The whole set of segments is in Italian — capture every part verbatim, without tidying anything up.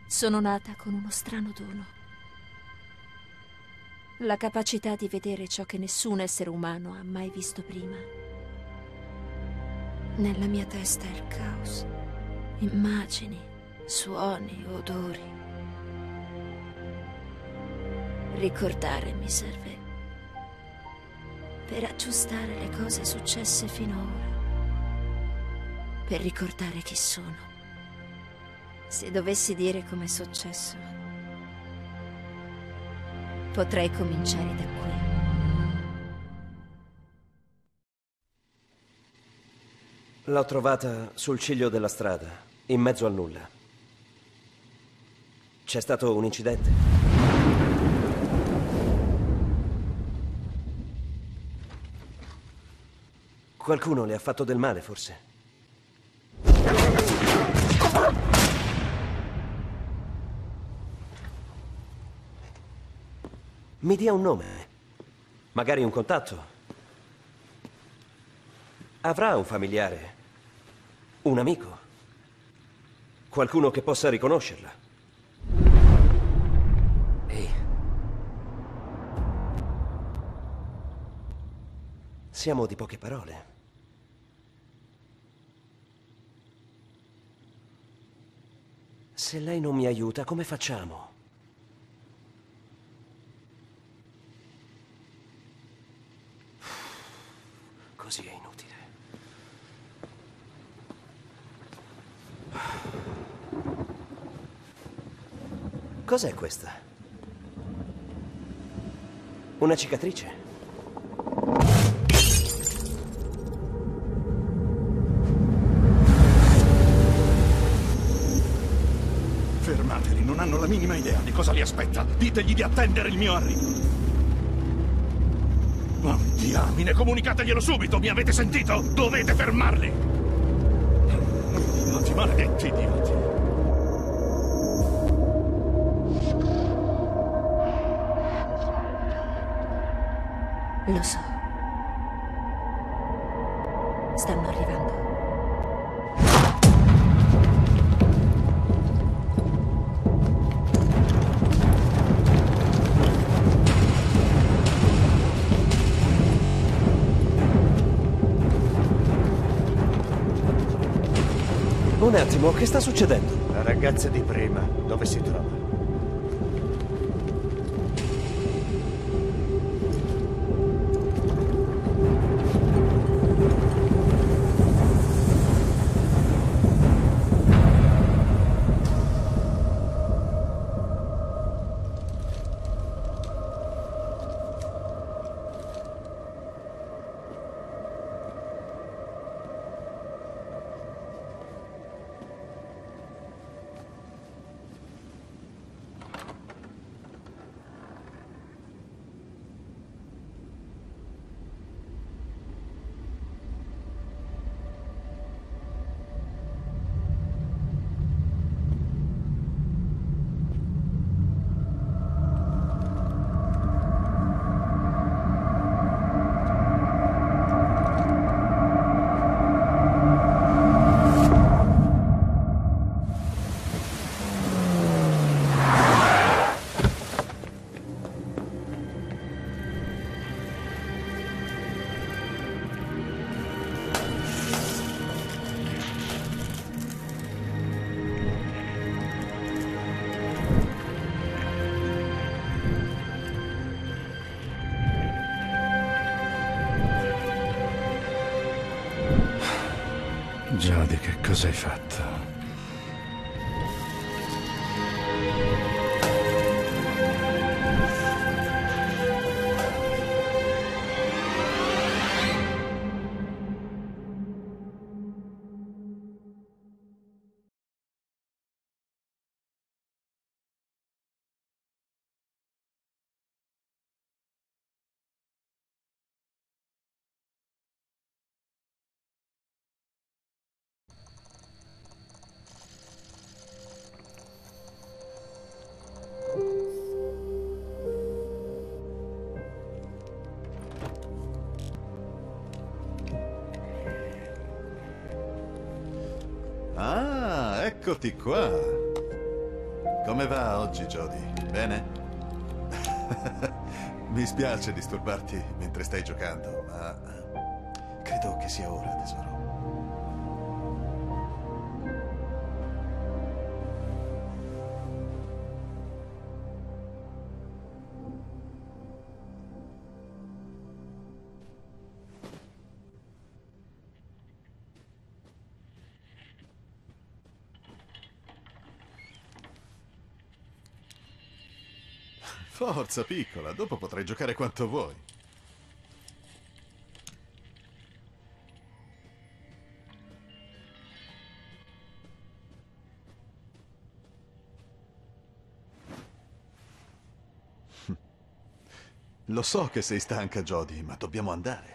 Sono nata con uno strano dono. La capacità di vedere ciò che nessun essere umano ha mai visto prima. Nella mia testa è il caos. Immagini, suoni, odori. Ricordare mi serve per aggiustare le cose successe finora. Per ricordare chi sono. Se dovessi dire com'è successo, potrei cominciare da qui. L'ho trovata sul ciglio della strada, in mezzo al nulla. C'è stato un incidente. Qualcuno le ha fatto del male, forse. Mi dia un nome, magari un contatto. Avrà un familiare, un amico, qualcuno che possa riconoscerla. Ehi. Siamo di poche parole. Se lei non mi aiuta, come facciamo? Così è inutile. Cos'è questa? Una cicatrice? Fermateli, non hanno la minima idea di cosa li aspetta. Ditegli di attendere il mio arrivo. Oh, diamine, comunicateglielo subito, mi avete sentito? Dovete fermarli! Idioti, maledetti idioti! Lo so. Stanno arrivando. Un attimo, che sta succedendo? La ragazza di prima, dove si trova? Jodie, che cosa hai fatto? Ah, eccoti qua. Come va oggi, Jody? Bene? Mi spiace disturbarti mentre stai giocando, ma credo che sia ora, tesoro. Forza, piccola, dopo potrai giocare quanto vuoi. Lo so che sei stanca, Jody, ma dobbiamo andare.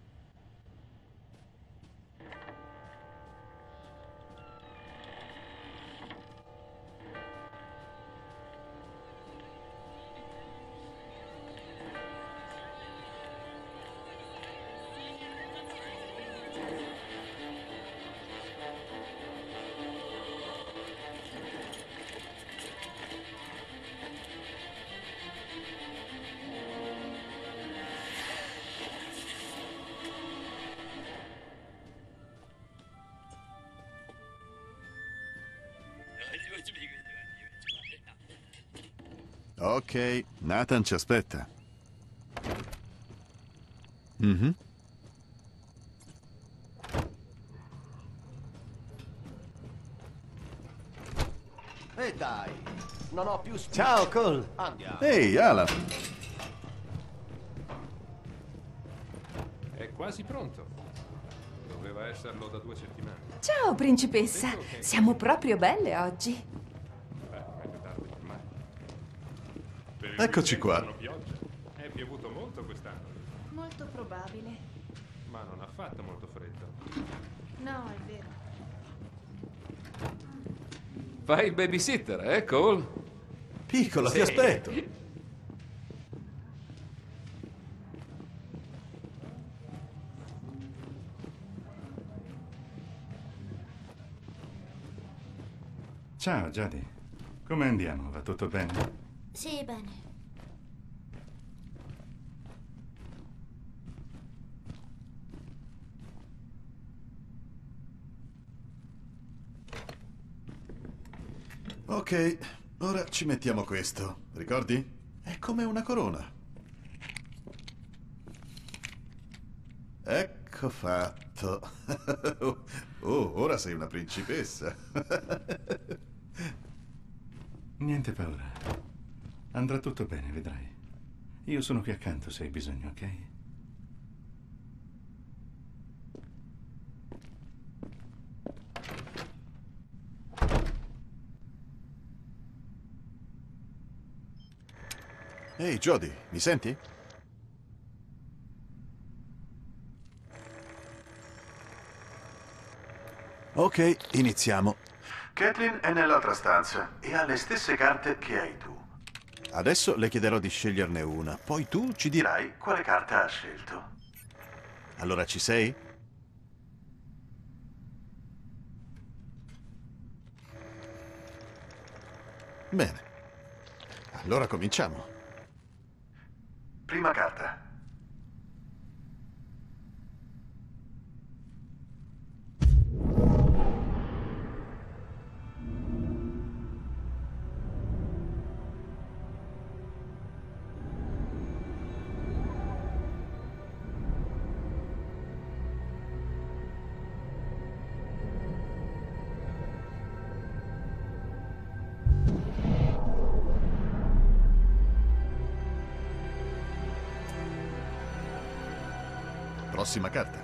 Ok, Nathan ci aspetta. Mhm. E dai, non ho più spazio. Ciao, Cole. Andiamo. Ehi, Alan. È quasi pronto. Doveva esserlo da due settimane. Ciao, principessa. Siamo proprio belle oggi. Beh, meglio tardi che mai. Per il Eccoci weekend qua. sono pioggia. È piovuto molto quest'anno, Molto probabile. ma non ha fatto molto freddo. No, è vero. Fai il babysitter, eh, Cole? Piccola, ti Sì. aspetto. Ciao, Jody. Come andiamo? Va tutto bene? Sì, bene. Ok, ora ci mettiamo questo. Ricordi? È come una corona. Ecco fatto. Oh, ora sei una principessa. Niente paura. Andrà tutto bene, vedrai. Io sono qui accanto se hai bisogno, ok? Ehi, Jody, mi senti? Ok, iniziamo. Caitlin è nell'altra stanza e ha le stesse carte che hai tu. Adesso le chiederò di sceglierne una, poi tu ci dirai quale carta ha scelto. Allora ci sei? Bene. Allora cominciamo. Prima carta. Prossima carta.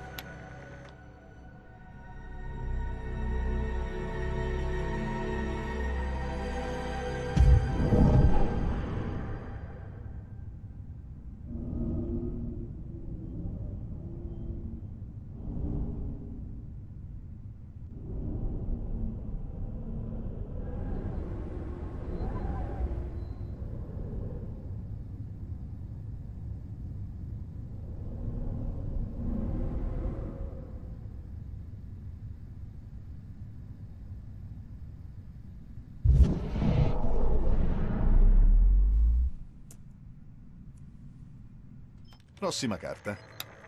Prossima carta.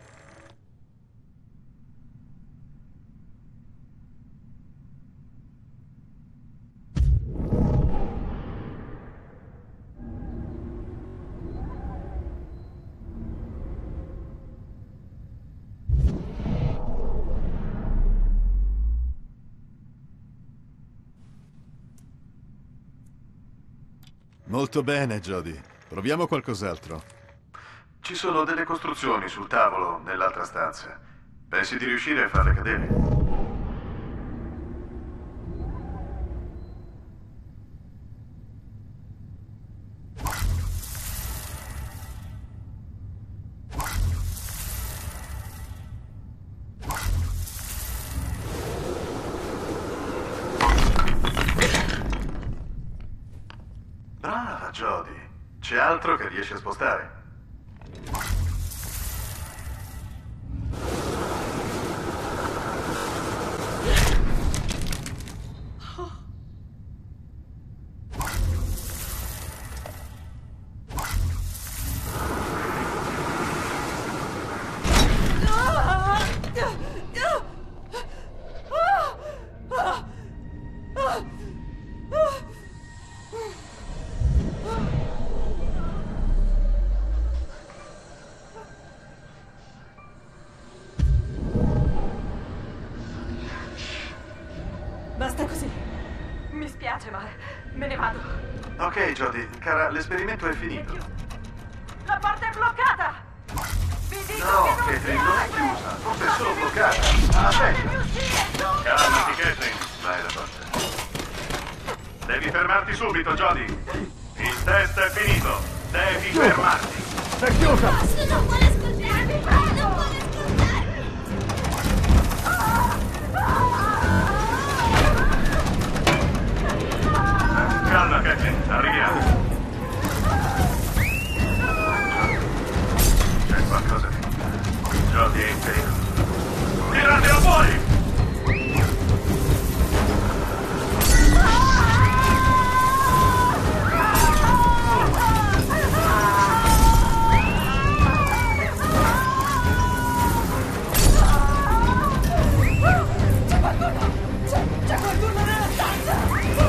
Molto bene, Jody. Proviamo qualcos'altro. Ci sono delle costruzioni sul tavolo nell'altra stanza. Pensi di riuscire a farle cadere? Brava, Jody. C'è altro che riesci a spostare? Basta così. Mi spiace, ma me ne vado. Ok, Jody, cara, l'esperimento è finito. La porta è bloccata! Vi dico No, che non Caitlin, si non è apre! chiusa. Forse è solo Fatemi bloccata. uscire! Aspetta. Fatemi uscire! Calmati, Caitlin. Vai la porta. Devi fermarti subito, Jody. Il test è finito. Devi fermarti. È chiusa! Non vuole ascoltarmi! Non vuole ascoltarmi! Calma, Caitlin. Arriviamo. C'è qualcosa di... Jody è in pericolo. Tiratela fuori! C'è qualcuno! C'è, c'è qualcuno nella stanza!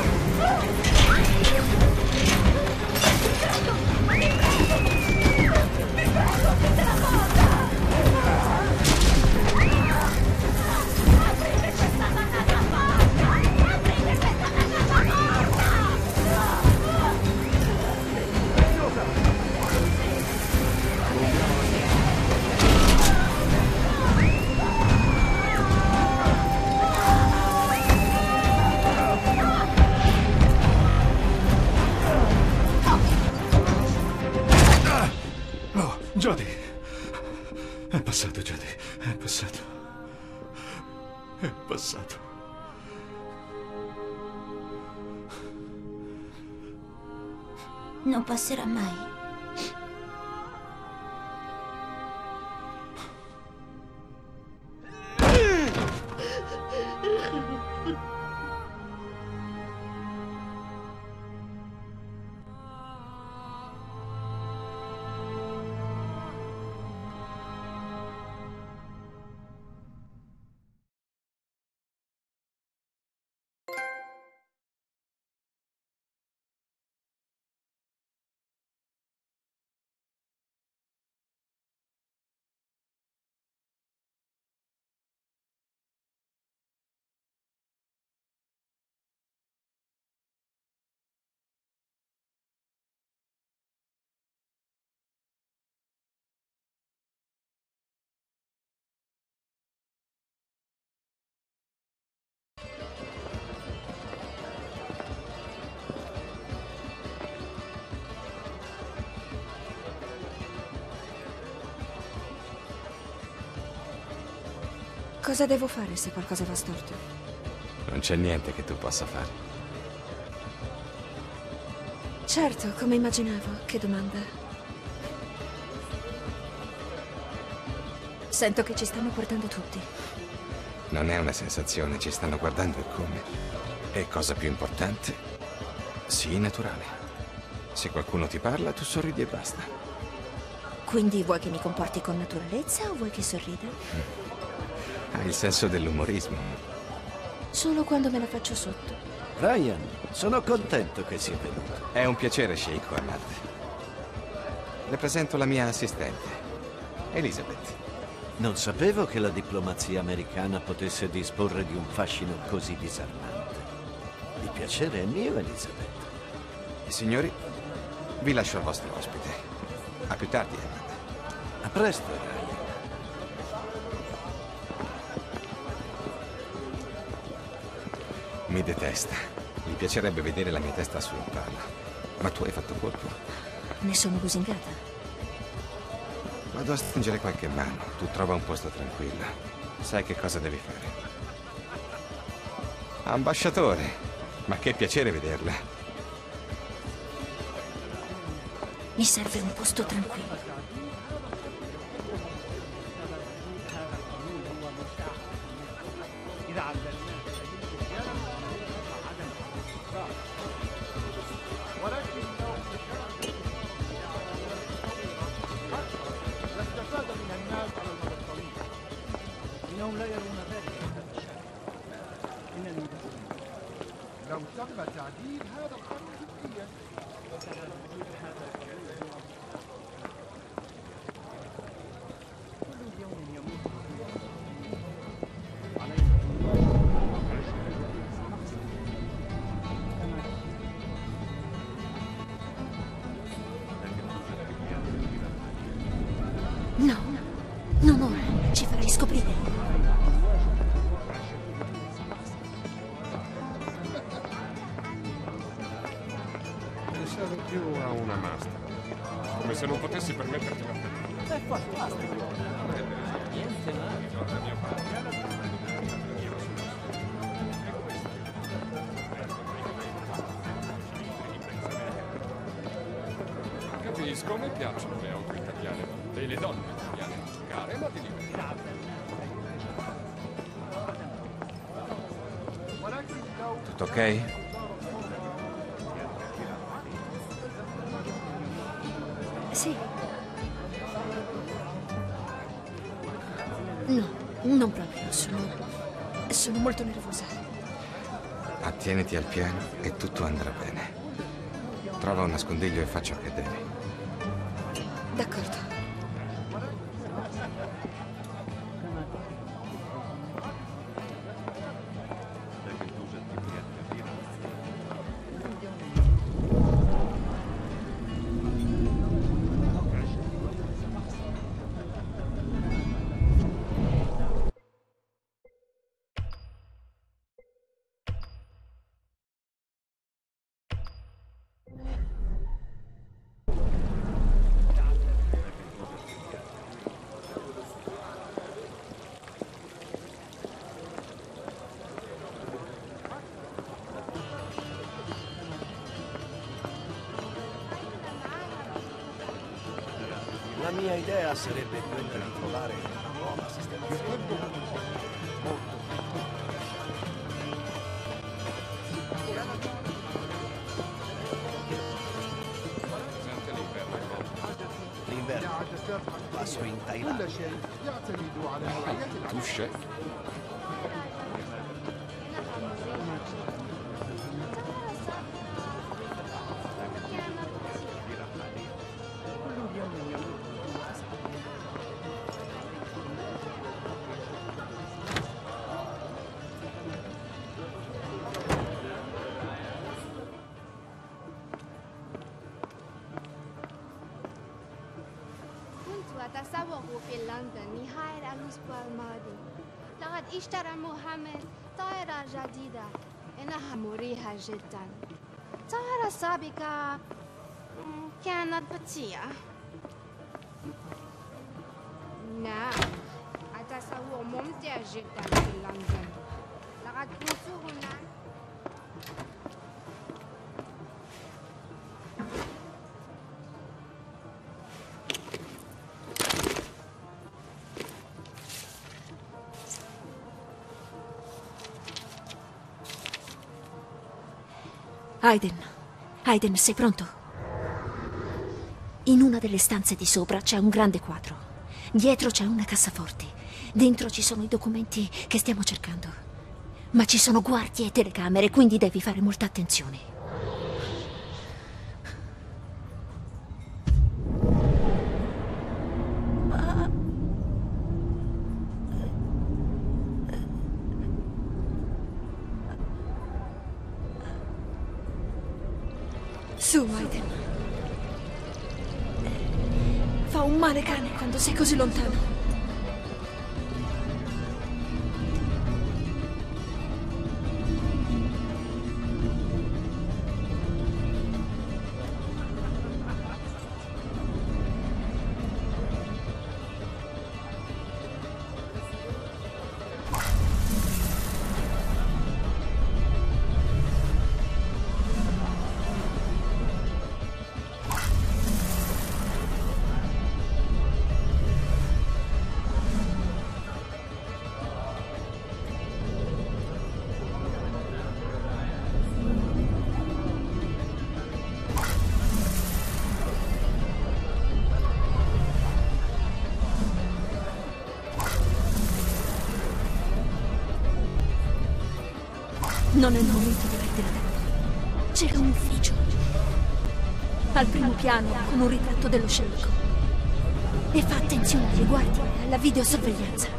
Oh, Jody. È passato, Jody. È passato. È passato. Non passerà mai. Cosa devo fare se qualcosa va storto? Non c'è niente che tu possa fare. Certo, come immaginavo. Che domanda. Sento che ci stanno guardando tutti. Non è una sensazione, ci stanno guardando e come. E cosa più importante, sii naturale. Se qualcuno ti parla, tu sorridi e basta. Quindi vuoi che mi comporti con naturalezza o vuoi che sorrida? Hai il senso dell'umorismo. Solo quando me la faccio sotto. Ryan, sono contento che sia venuto. È un piacere, Sheikh Ahmad. Le presento la mia assistente, Elizabeth. Non sapevo che la diplomazia americana potesse disporre di un fascino così disarmante. Il piacere è mio, Elizabeth. Signori, vi lascio al vostro ospite. A più tardi, Ahmad. A presto, Ryan. Mi detesta. Mi piacerebbe vedere la mia testa sul palo. Ma tu hai fatto colpo. Ne sono lusingata. Vado a stringere qualche mano. Tu trova un posto tranquillo. Sai che cosa devi fare. Ambasciatore, ma che piacere vederla. Mi serve un posto tranquillo. No, non ora. Ci farai scoprire. Pensavo più a una master. Come se non potessi permetterti una ferita. È fantastico. Niente male. Capisco, mi piacciono le auto italiane e le donne italiane. Care ma di libertà. Tutto ok? Sì. No, non proprio. Sono... sono molto nervosa. Attieniti al piano e tutto andrà bene. Trova un nascondiglio e fa ciò che devi. D'accordo. La mia idea sarebbe quella di trovare una nuova sistemazione. L'inverno passo in Thailandia. Tu scegli. أتصور في لندن نهاية الأسبوع الماضي. لقد اشترى محمد طائرة جديدة. إنها مريحة جدا. الطائرة السابقة كانت بطيئة. نعم، أتصور ممتع جدا في لندن. لقد كنت هناك. Aiden, Aiden, sei pronto? In una delle stanze di sopra c'è un grande quadro. Dietro c'è una cassaforti. Dentro ci sono i documenti che stiamo cercando. Ma ci sono guardie e telecamere, quindi devi fare molta attenzione. Su, Aiden. Fa un male cane quando sei così lontano. Non è il momento di perdere tempo. C'è un ufficio. Al primo piano, con un ritratto dello sceicco. E fa attenzione alle guardie e alla videosorveglianza.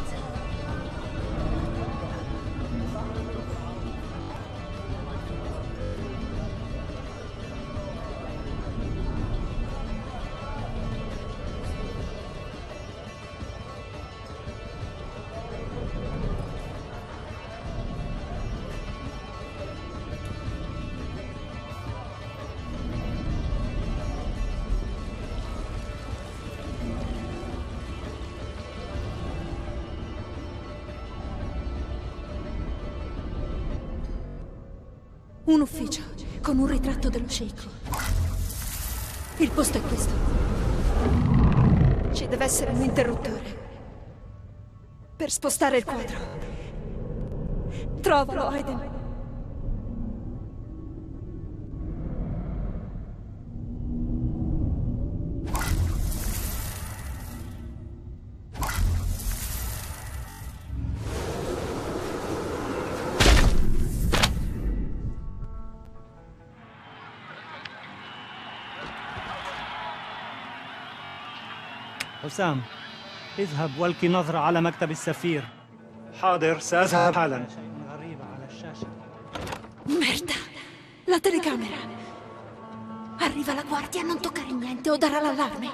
Un ufficio con un ritratto dello sceicco. Il posto è questo. Ci deve essere un interruttore per spostare il quadro. Trovalo, Aiden. حسام، اذهب والقي نظرة على مكتب السفير. حاضر، سأذهب حالا. شيء غريب على الشاشة. Merda! La telecamera! Arriva la guardia, non toccare niente o darà l'allarme.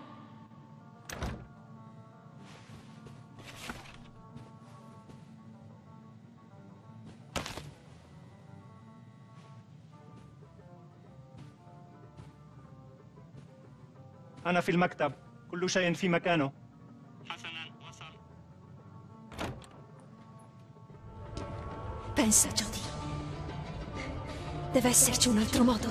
أنا في المكتب. كل شيء في مكانه. حسناً، وصل. Pensa, Jody. Deve esserci un altro modo.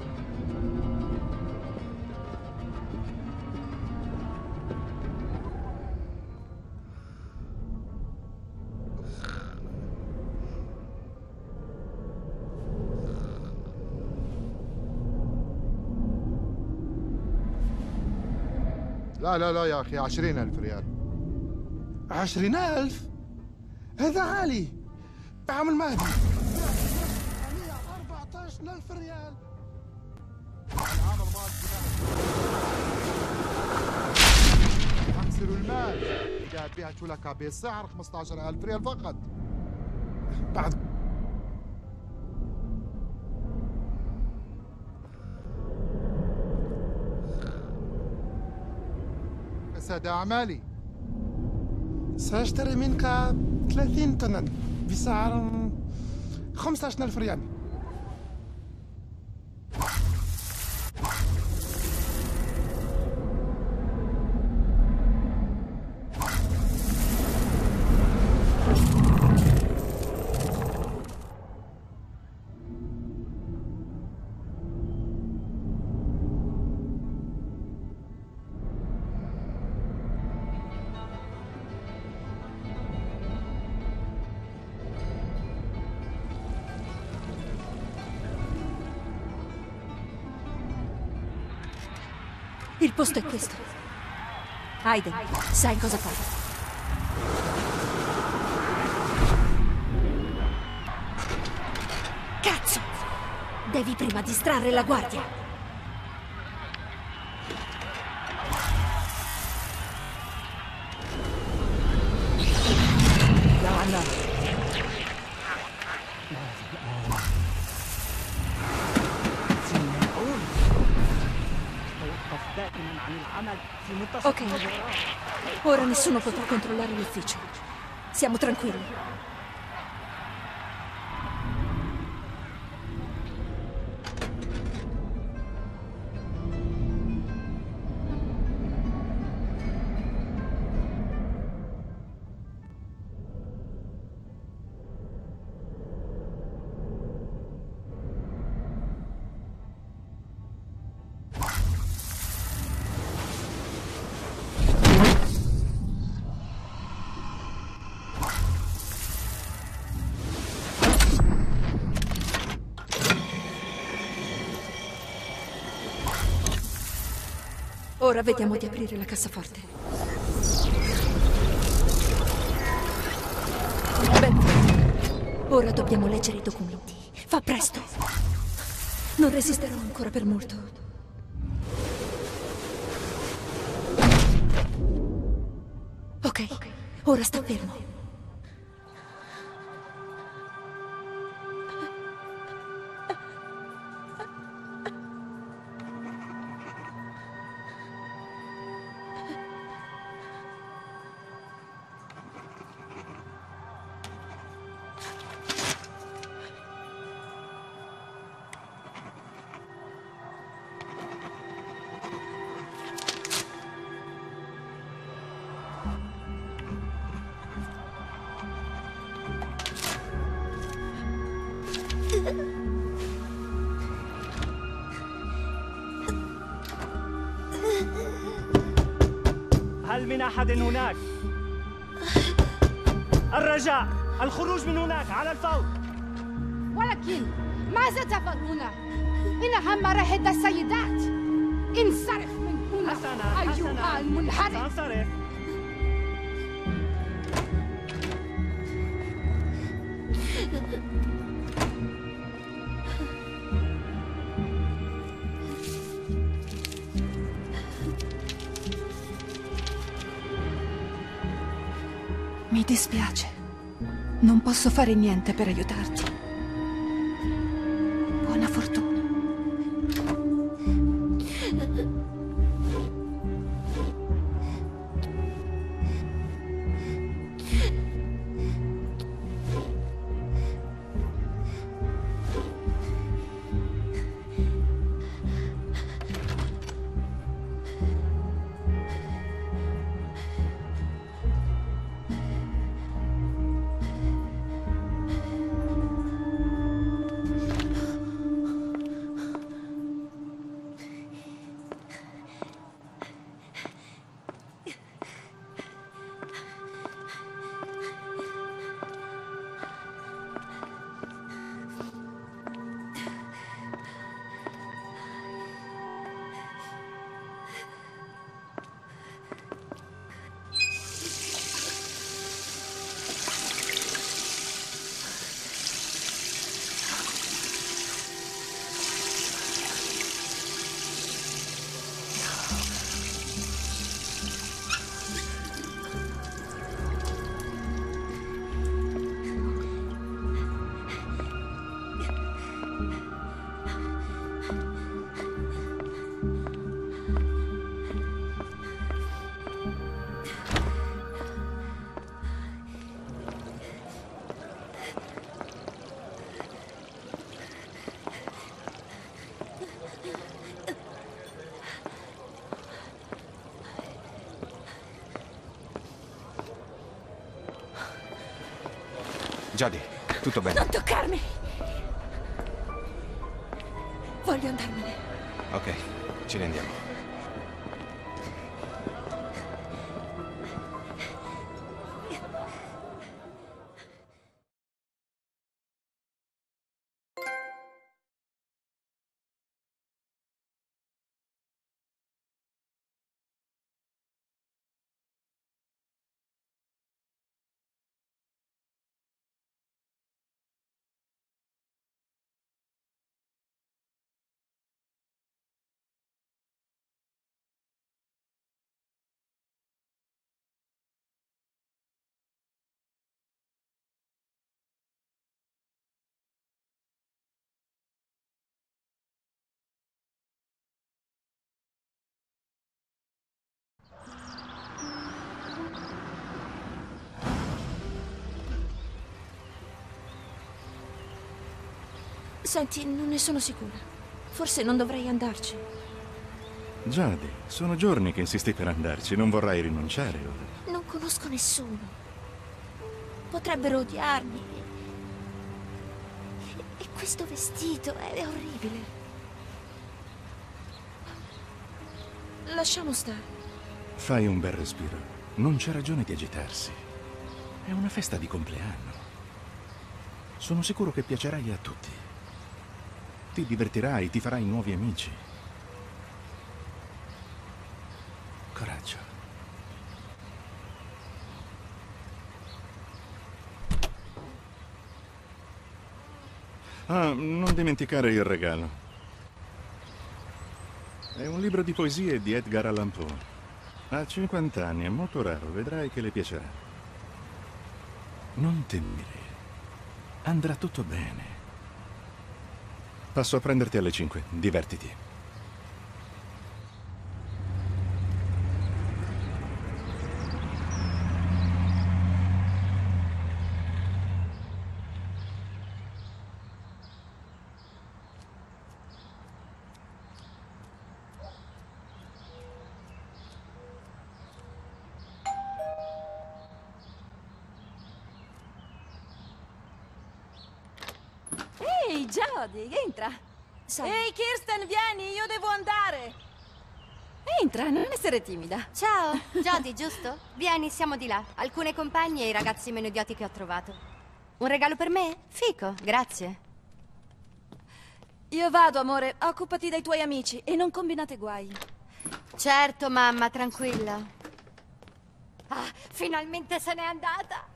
لا لا لا يا أخي، عشرين ألف ريال. عشرين ألف؟ هذا عالي. عامل مهدي. أربعة عشر ألف ريال. العام الماضي أكسر المال. جاء بها شلكة بسعر خمسة عشر ألف ريال فقط. بعد سادة أعمالي، سأشتري منك ثلاثين طنا بسعر خمسة عشر ألف ريال. Il posto è questo. Aiden, sai cosa fare. Cazzo! Devi prima distrarre la guardia. لا لا Ok, ora nessuno potrà controllare l'ufficio. Siamo tranquilli. Ora vediamo di aprire la cassaforte. Ben fatto. Ora dobbiamo leggere i documenti. Fa presto. Non resisterò ancora per molto. Ok, ora sta fermo. هل من أحد هناك؟ الرجاء الخروج من هناك على الفور. ولكن ماذا تفعل هنا؟ إنها مراحل السيدات. انصرف من هنا حسنا أيها حسنا المنحرف. سأنصرف. Mi dispiace. Non posso fare niente per aiutarti. Buona fortuna. Jodie, tutto bene? Non toccarmi! Voglio andarmene. Ok, ce ne andiamo. Senti, non ne sono sicura. Forse non dovrei andarci. Jodie, sono giorni che insisti per andarci. Non vorrai rinunciare ora. Non conosco nessuno. Potrebbero odiarmi. E questo vestito è orribile. Lasciamo stare. Fai un bel respiro. Non c'è ragione di agitarsi. È una festa di compleanno. Sono sicuro che piacerai a tutti. Ti divertirai, ti farai nuovi amici. Coraggio. Ah, non dimenticare il regalo. È un libro di poesie di Edgar Allan Poe. Ha cinquanta anni, è molto raro, vedrai che le piacerà. Non temere. Andrà tutto bene. Passo a prenderti alle cinque, divertiti. Ehi, Jodie, entra. Sai. Ehi, Kirsten, vieni, io devo andare. Entra, non essere timida. Ciao, Jodie, giusto? Vieni, siamo di là. Alcune compagne e i ragazzi meno idioti che ho trovato. Un regalo per me? Fico, grazie. Io vado, amore. Occupati dei tuoi amici e non combinate guai. Certo, mamma, tranquilla. Ah, finalmente se n'è andata.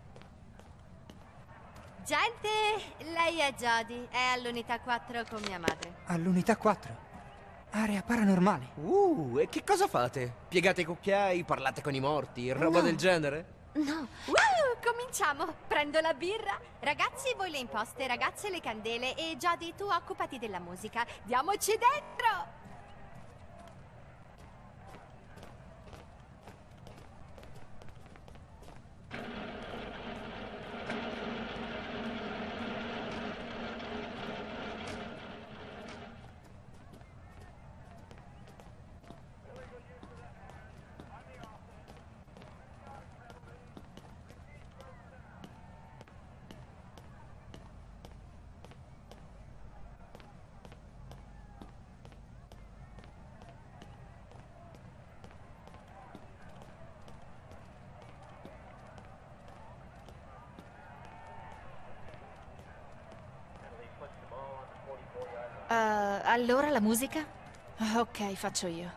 Gente, lei è Jodie, è all'unità quattro con mia madre. All'unità quattro? Area paranormale. Uh, e che cosa fate? Piegate i cucchiai, parlate con i morti, roba No. del genere? No. Uh, cominciamo. Prendo la birra. Ragazzi, voi le imposte, ragazze le candele e Jodie, tu occupati della musica. Diamoci dentro! Uh, allora la musica? Ok, faccio io.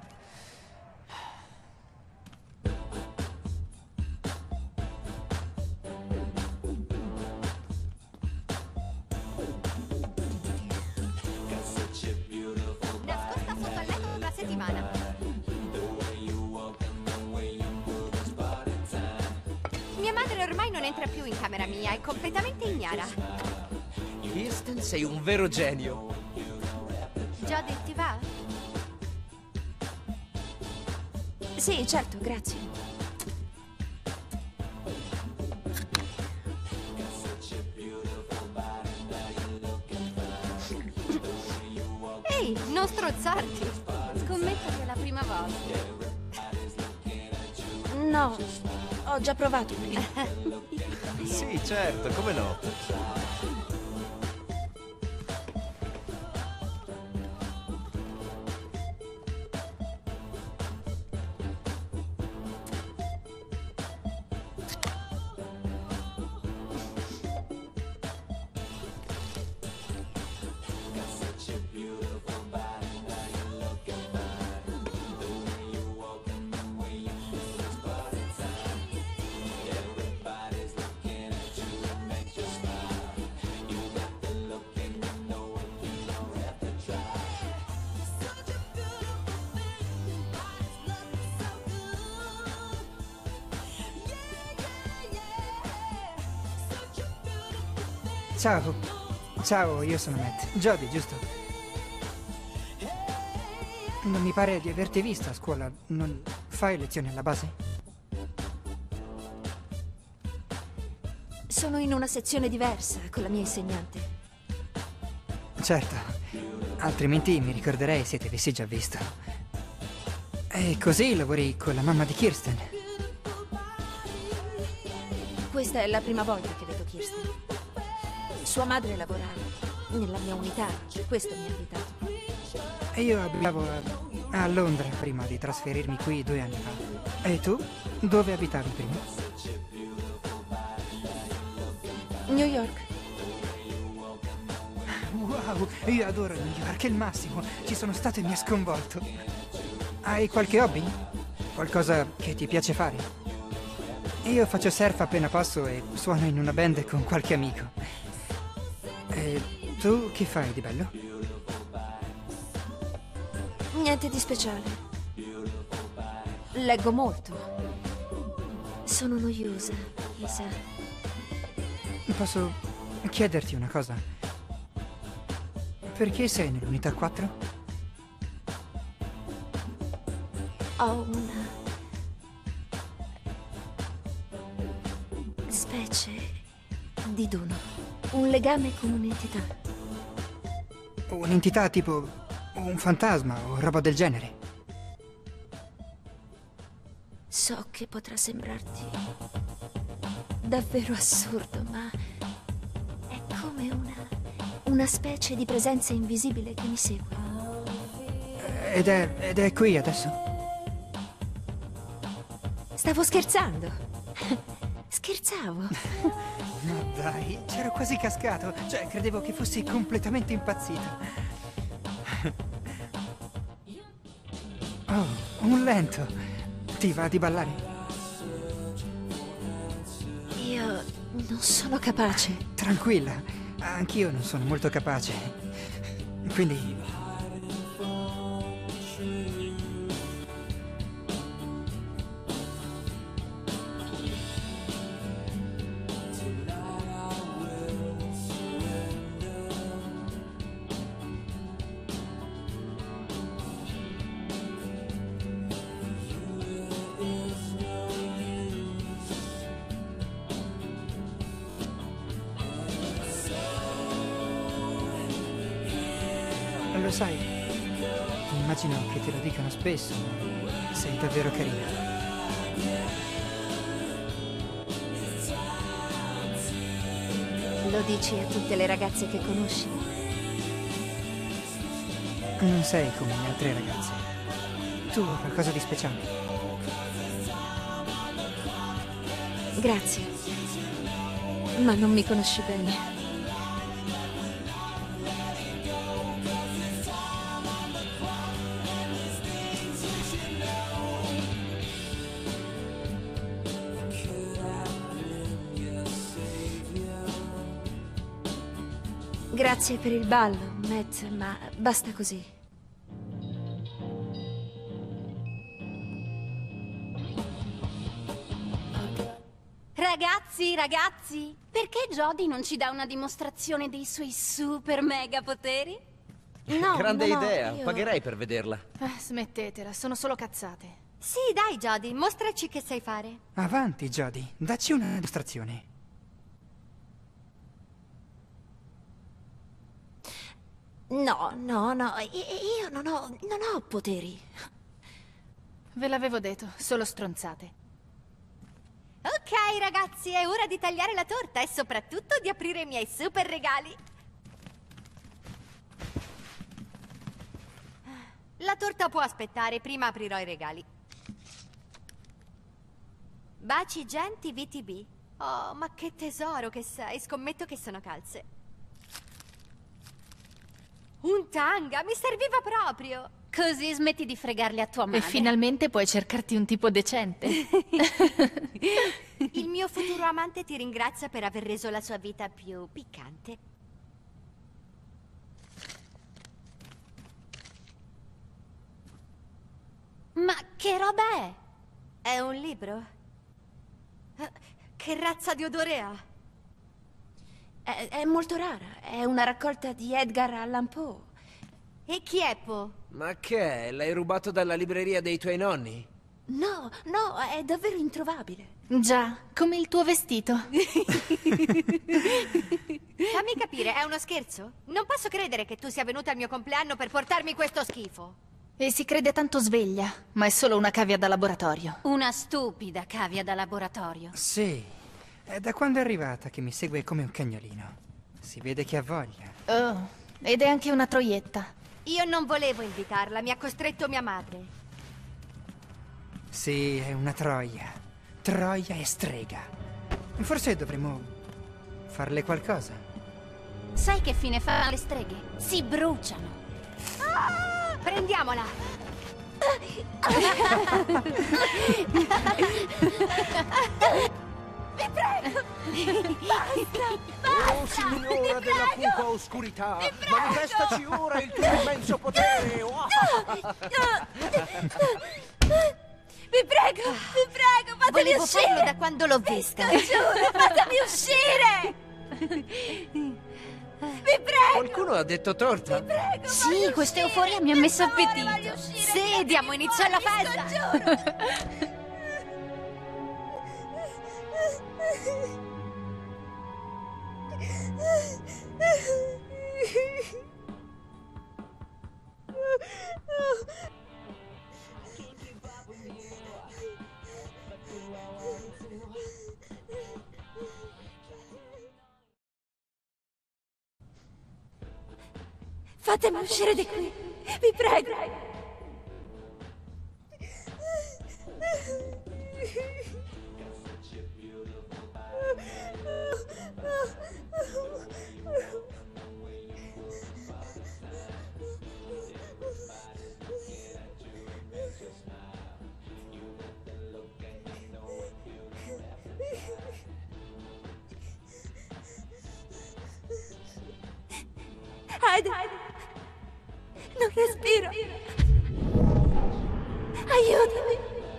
Nascosta sotto al letto una settimana. Mia madre ormai non entra più in camera mia, è completamente ignara. Kirsten, sei un vero genio. Jodie, ti va? Sì, certo, grazie. Ehi, non strozzarti. Scommetto che è la prima volta. No, ho già provato prima. Sì, certo, come no? Ciao. Ciao, io sono Matt. Jodie, giusto? Non mi pare di averti vista a scuola. Non fai lezioni alla base? Sono in una sezione diversa con la mia insegnante. certo. Altrimenti mi ricorderei se ti avessi già visto. E così lavori con la mamma di Kirsten. Questa è la prima volta che vedo Kirsten. Sua madre lavora nella mia unità, per questo mi ha invitato. E io abitavo a, a Londra prima di trasferirmi qui due anni fa. E tu? Dove abitavi prima? New York. Wow, io adoro New York, è il massimo. Ci sono stato e mi ha sconvolto. Hai qualche hobby? Qualcosa che ti piace fare? Io faccio surf appena posso e suono in una band con qualche amico. E tu che fai di bello? Niente di speciale. Leggo molto. Sono noiosa, Isa. Posso chiederti una cosa? Perché sei nell'unità quattro? Ho una specie di dono. Un legame con un'entità. Un'entità tipo un fantasma o roba del genere? So che potrà sembrarti davvero assurdo, ma è come una, una specie di presenza invisibile che mi segue. Ed è, ed è qui adesso? Stavo scherzando. Scherzavo. No dai, c'ero quasi cascato. Cioè, credevo che fossi completamente impazzito. Oh, un lento. Ti va di ballare? Io non sono capace. Tranquilla, anch'io non sono molto capace. Quindi... Lo sai, immagino che te lo dicano spesso, ma sei davvero carina. Lo dici a tutte le ragazze che conosci? Non sei come le altre ragazze. Tu hai qualcosa di speciale. Grazie. Ma non mi conosci bene. Grazie per il ballo, Matt, ma basta così. Ragazzi, ragazzi, perché Jodie non ci dà una dimostrazione dei suoi super mega poteri? No, grande no, idea, io... pagherei per vederla. Eh, smettetela, sono solo cazzate. Sì, dai Jodie, mostraci che sai fare. Avanti, Jodie, dacci una dimostrazione. No, no, no, io non ho, non ho poteri. Ve l'avevo detto, solo stronzate. Ok, ragazzi, è ora di tagliare la torta e soprattutto di aprire i miei super regali. La torta può aspettare, prima aprirò i regali. Baci Genti V T B. Oh, ma che tesoro che sei, scommetto che sono calze. Un tanga, mi serviva proprio. Così smetti di fregarli a tua madre. E finalmente puoi cercarti un tipo decente. Il mio futuro amante ti ringrazia per aver reso la sua vita più piccante. Ma che roba è? È un libro? Che razza di odore ha? È, è molto rara, è una raccolta di Edgar Allan Poe. E chi è Poe? Ma che è? L'hai rubato dalla libreria dei tuoi nonni? No, no, è davvero introvabile. Già, come il tuo vestito. Fammi capire, è uno scherzo? Non posso credere che tu sia venuta al mio compleanno per portarmi questo schifo. E si crede tanto sveglia, ma è solo una cavia da laboratorio. Una stupida cavia da laboratorio. Sì, è da quando è arrivata che mi segue come un cagnolino. Si vede che ha voglia. Oh, ed è anche una troietta. Io non volevo invitarla, mi ha costretto mia madre. Sì, è una troia. Troia e strega. Forse dovremmo farle qualcosa. Sai che fine fanno le streghe? Si bruciano. Ah! Prendiamola! Vi prego! Basta! Basta! Oh, signora della cupa oscurità! Manifestaci ora il tuo immenso potere! Oh. Vi prego, vi prego, fatemi Volevo uscire! farlo da quando l'ho vista! Vi giuro, fatemi uscire! Vi prego! Qualcuno ha detto torta? Vi prego, Sì, questa euforia mi ha messo appetito! Sì, diamo inizio alla festa! Fatemi uscire di qui, vi prego! Aiden, non respiro. Aiutami.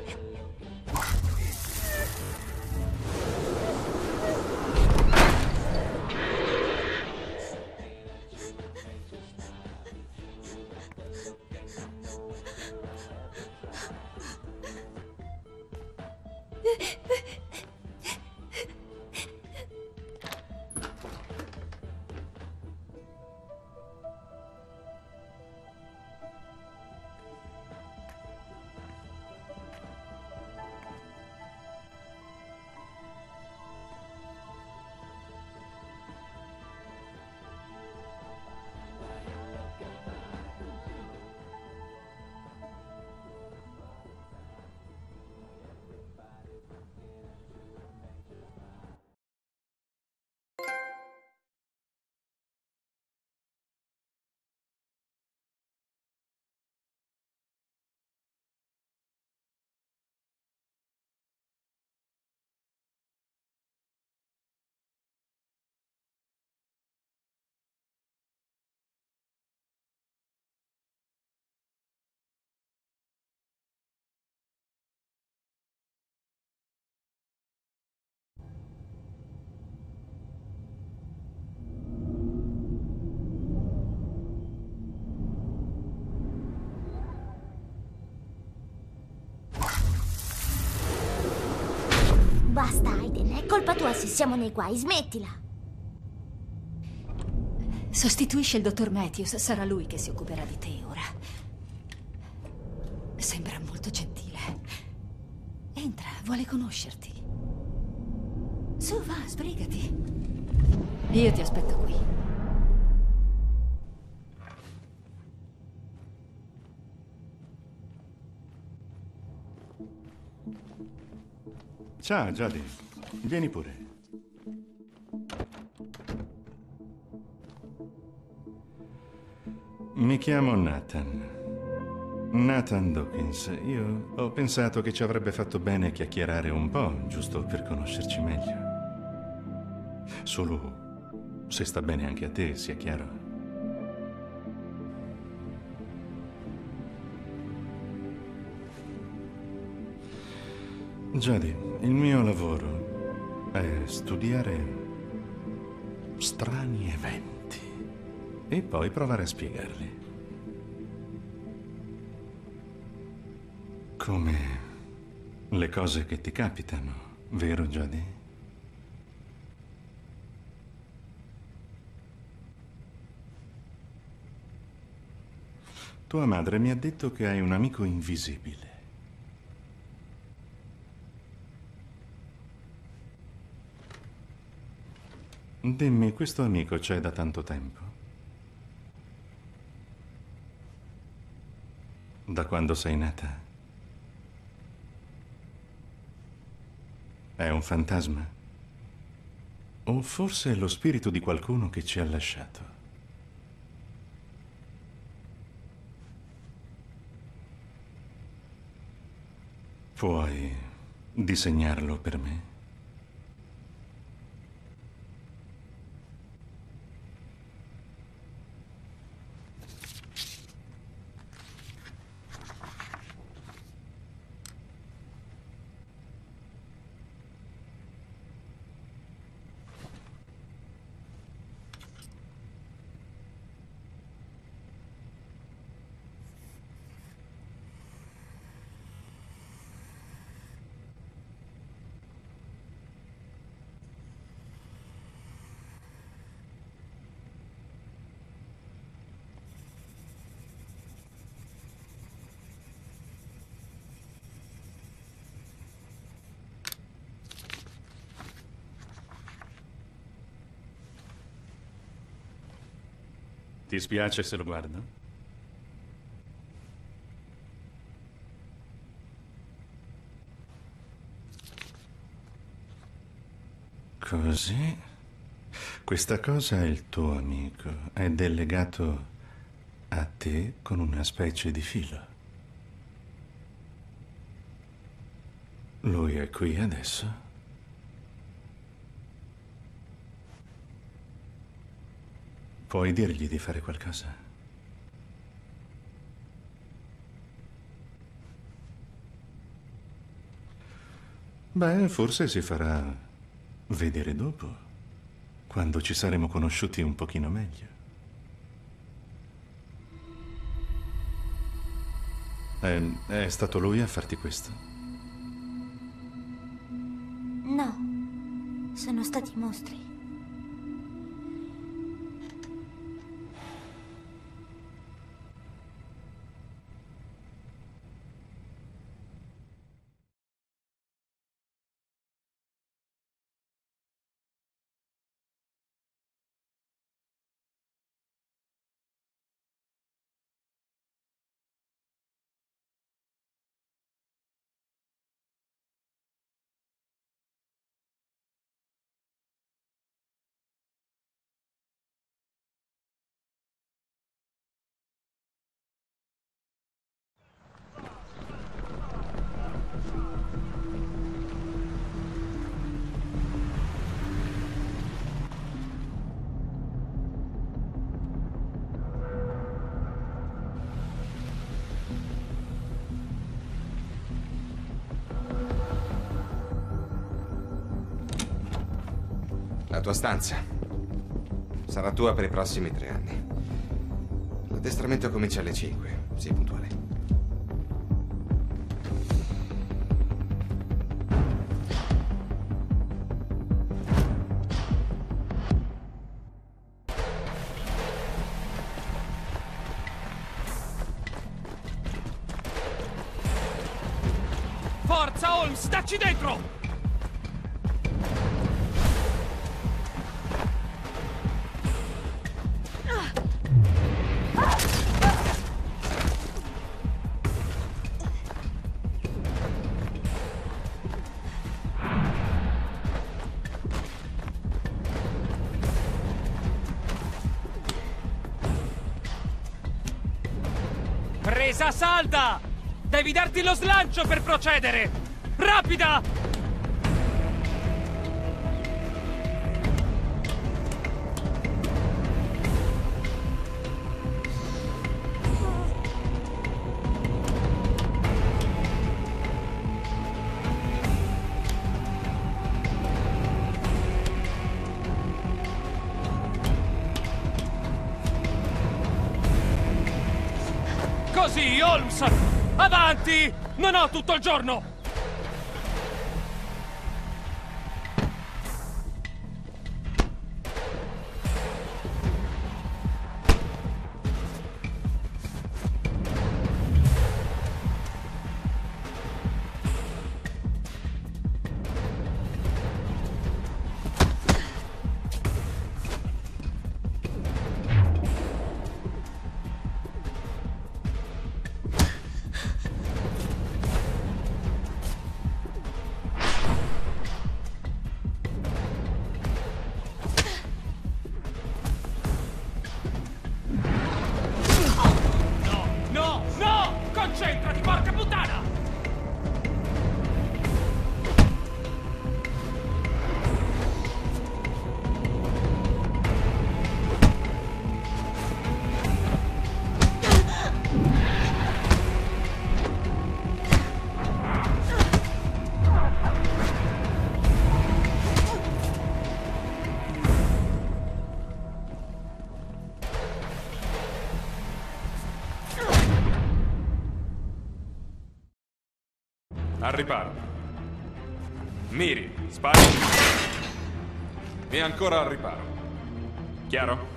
Basta, Aiden, è colpa tua se siamo nei guai, smettila. Sostituisce il dottor Matthews, sarà lui che si occuperà di te ora. Sembra molto gentile. Entra, vuole conoscerti. Su, va, sbrigati. Io ti aspetto qui. Ciao, Jodie. Vieni pure. Mi chiamo Nathan. Nathan Dawkins. Io ho pensato che ci avrebbe fatto bene chiacchierare un po', giusto per conoscerci meglio. Solo se sta bene anche a te, sia chiaro. Jodie, il mio lavoro è studiare strani eventi e poi provare a spiegarli. Come le cose che ti capitano Vero, Jodie? Tua madre mi ha detto che hai un amico invisibile. Dimmi, questo amico c'è da tanto tempo? Da quando sei nata? È un fantasma? O forse è lo spirito di qualcuno che ci ha lasciato? Puoi disegnarlo per me? Ti spiace se lo guardo? Così? Questa cosa è il tuo amico ed è legato a te con una specie di filo. Lui è qui adesso? Puoi dirgli di fare qualcosa? Beh, forse si farà vedere dopo, quando ci saremo conosciuti un pochino meglio. È, è stato lui a farti questo? No, sono stati i mostri. La tua stanza sarà tua per i prossimi tre anni. L'addestramento comincia alle cinque. Sii puntuale. Forza, Holmes, dacci dentro! Presa salda! Devi darti lo slancio per procedere! Rapida! Così, Holmes! Avanti! Non ho tutto il giorno! Al riparo. Miri, spari. E ancora al riparo. Chiaro?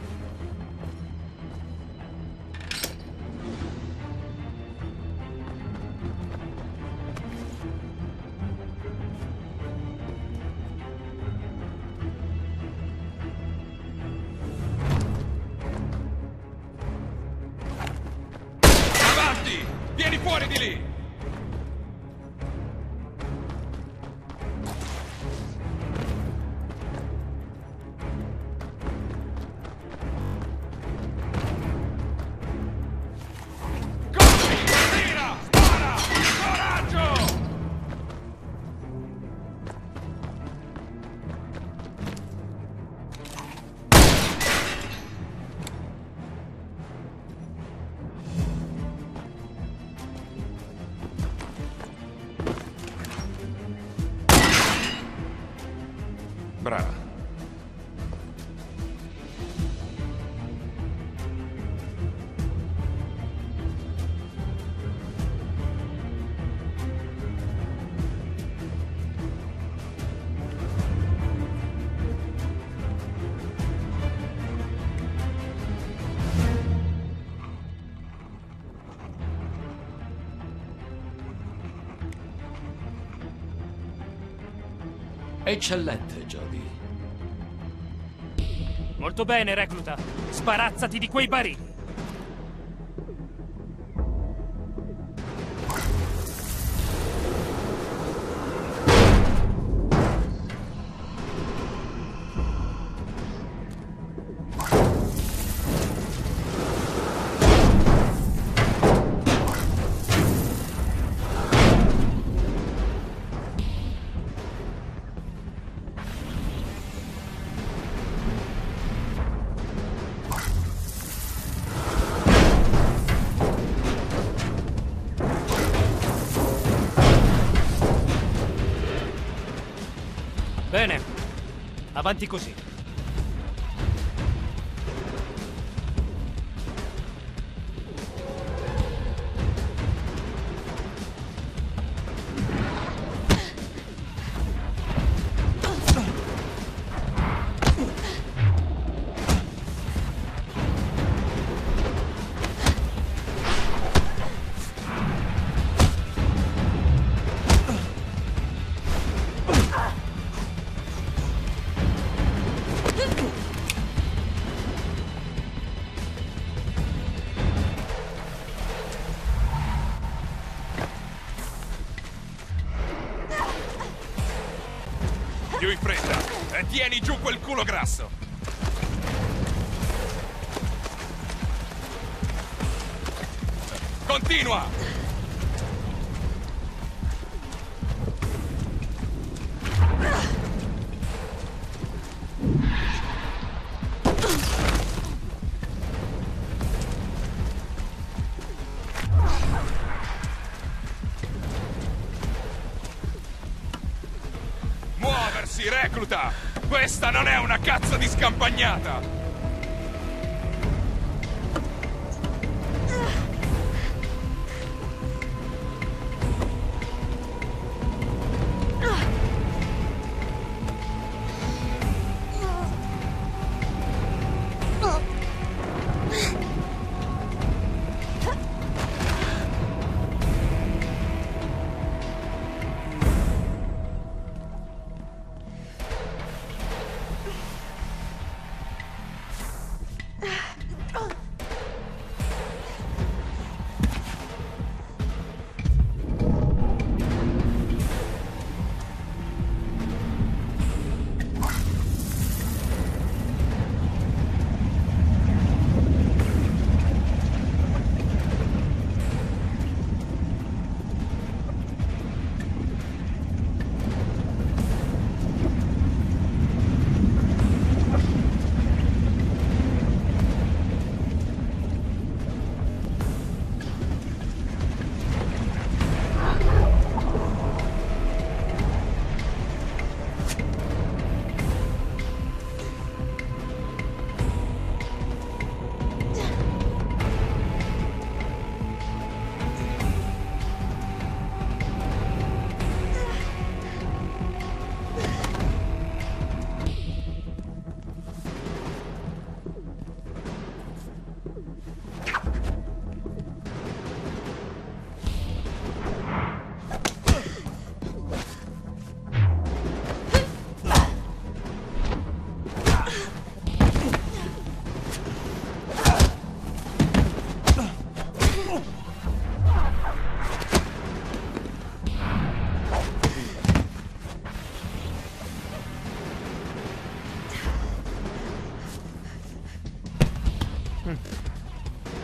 Avanti! Vieni fuori di lì! Brava. Eccellente, Jody. Molto bene, recluta. Sparazzati di quei barili. Bene, avanti così. Più in fretta e tieni giù quel culo grasso. Continua! Muoversi, recluta! Questa non è una cazzo di scampagnata!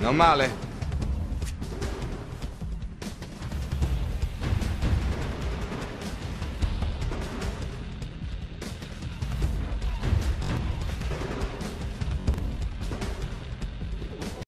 Non male.